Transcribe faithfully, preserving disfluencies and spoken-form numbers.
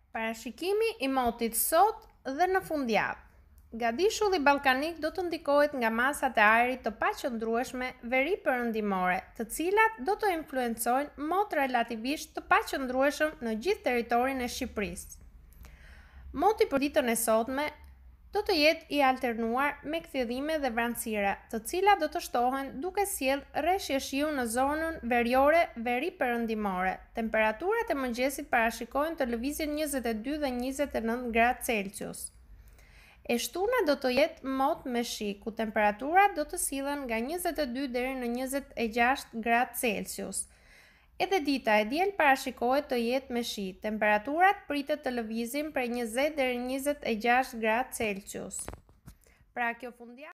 Parashikimi i motit sot dhe në fundjavë. Gadishulli ballkanik do të ndikohet nga masat e ajrit të paqëndrueshme veri perëndimore, të cilat do të influencojnë mot relativisht të paqëndrueshëm në gjithë territorin e Shqipërisë. Moti për ditën e sotme do të jetë i alternuar me kthjellime dhe vranësira, të cilat do të shtohen duke sjellë rreshje shiu në zonën veriore veri perëndimore. Temperaturat e mëngjesit parashikohen të lëvizin njëzet e dy dhe njëzet e nëntë gradë Celsius. E shtuna do të jetë mot me shi, ku temperaturat do të sillen nga njëzet e dy deri në njëzet e gjashtë gradë Celsius. Edhe dita e diel parashikohet të jetë me shi. Temperaturat pritet të lëvizin prej njëzet deri në njëzet e gjashtë gradë Celsius. Pra kjo fundjavë